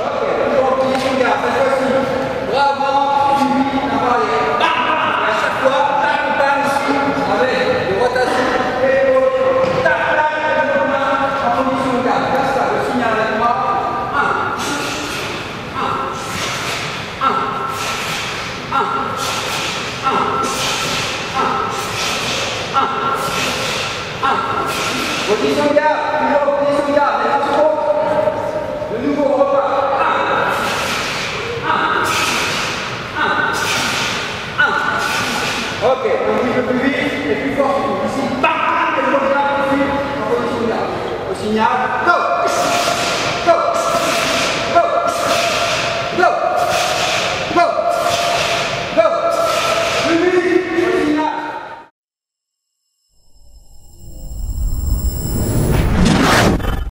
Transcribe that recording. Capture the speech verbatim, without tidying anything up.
toujours en position de garde. Cette fois-ci, bras avant, suivi d'un barrière. Et à chaque fois, j'accompagne ici avec des rotations et gauche. Tac, tac, en position de garde. Comme ça, le signal avec moi. un, un, un, un, un, un, un. Position de garde, toujours en position de garde. Et un stroke. De nouveau, on repart. Ok, un petit peu plus vite et plus fort.